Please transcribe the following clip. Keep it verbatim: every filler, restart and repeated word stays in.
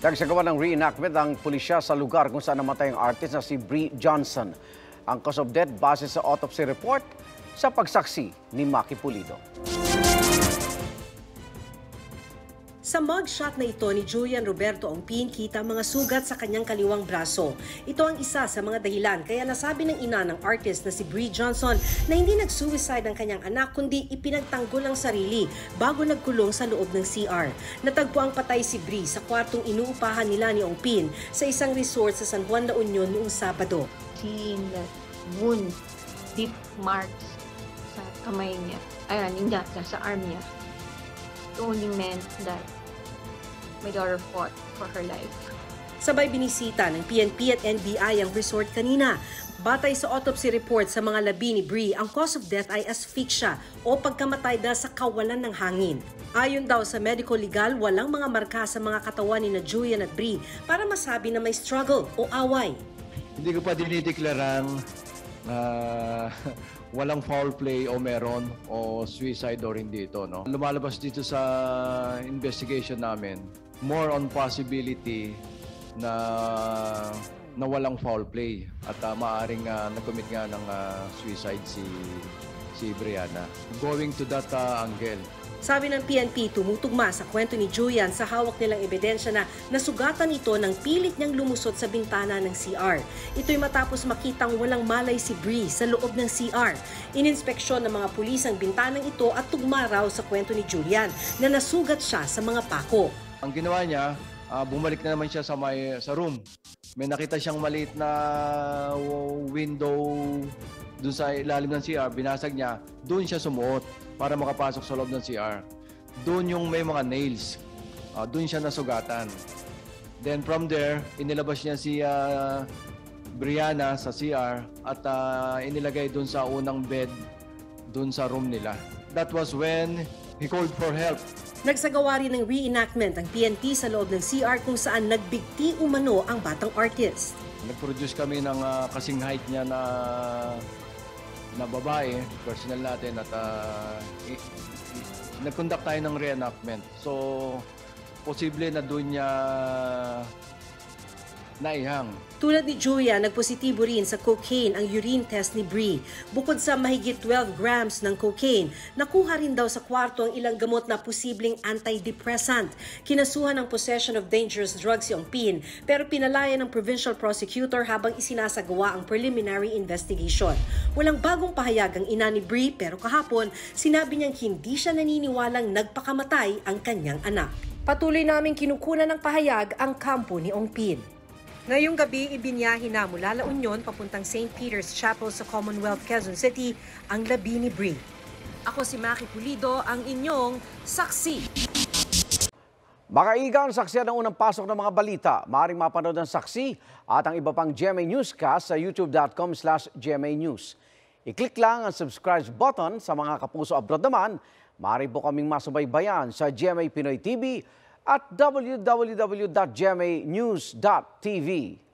Nagsagawa ng reenactment ang pulisya sa lugar kung saan namatay ang artist na si Bree Johnson. Ang cause of death base sa autopsy report sa pagsaksi ni Maki Pulido. Sa mugshot na ito ni Julian Roberto Ongpin, kita mga sugat sa kanyang kaliwang braso. Ito ang isa sa mga dahilan kaya nasabi ng ina ng artist na si Bree Johnson na hindi nag-suicide ang kanyang anak kundi ipinagtanggol ang sarili bago nagkulong sa loob ng C R. Natagpo ang patay si Bree sa kwartong inuupahan nila ni Ongpin sa isang resort sa San Juan, La Union noong Sabado. Seeing that wound, deep marks sa kamay niya, ayan, hindi, sa arm niya, it only meant that my daughter fought for her life. Sabay binisita ng P N P at N B I ang resort kanina. Batay sa autopsy report sa mga labi ni Bree, ang cause of death ay asphyxia o pagkamatay dahil sa kawalan ng hangin. Ayon daw sa medical legal, walang mga marka sa mga katawan ni na Julian at Bree para masabi na may struggle o away. Hindi ko pa dinideklarang uh, walang foul play o meron o suicide or hindi ito. No? Lumalabas dito sa investigation namin, more on possibility na, na walang foul play at uh, maaaring uh, nag-commit nga ng uh, suicide si, si Brianna. Going to that uh, angle. Sabi ng P N P, tumutugma sa kwento ni Julian sa hawak nilang ebidensya na nasugatan ito ng pilit niyang lumusot sa bintana ng C R. Ito'y matapos makitang walang malay si Bree sa loob ng C R. Ininspeksyon ng mga pulis ang bintanang ito at tugma raw sa kwento ni Julian na nasugat siya sa mga pako. Ang ginawa niya, uh, bumalik na naman siya sa, may, sa room. May nakita siyang maliit na window doon sa ilalim ng C R, binasag niya, doon siya sumuot para makapasok sa loob ng C R. Doon yung may mga nails, uh, doon siya nasugatan. Then from there, inilabas niya si uh, Brianna sa C R at uh, inilagay doon sa unang bed, doon sa room nila. That was when he called for help. Nagsagawa rin ng reenactment ang P N P sa loob ng C R kung saan nagbigti umano ang batang artist. Nag-produce kami ng uh, kasing height niya na na babae, personal natin, at uh, nag-conduct tayo ng reenactment. So, posible na doon niya naihang. Tulad ni Julia, nagpositibo rin sa cocaine ang urine test ni Bree. Bukod sa mahigit twelve grams ng cocaine, nakuha rin daw sa kwarto ang ilang gamot na posibleng antidepressant. Kinasuhan ng possession of dangerous drugs si Ongpin, pero pinalaya ng provincial prosecutor habang isinasagawa ang preliminary investigation. Walang bagong pahayag ang ina ni Bree, pero kahapon sinabi niyang hindi siya naniniwalang nagpakamatay ang kanyang anak. Patuloy naming kinukunan ng pahayag ang kampo ni Ongpin. Ngayong gabi, ibinyahe na mula La Union papuntang Saint Peter's Chapel sa Commonwealth, Quezon City ang labi ni Bree. Ako si Maki Pulido, ang inyong saksi. Makaigang saksiyan ng unang pasok ng mga balita. Maaaring mapanood ang saksi at ang iba pang G M A Newscast sa youtube dot com slash G M A News. I-click lang ang subscribe button. Sa mga kapuso abroad naman, maaari po kaming masubaybayan sa G M A Pinoy T V at w w w dot g m a news dot t v.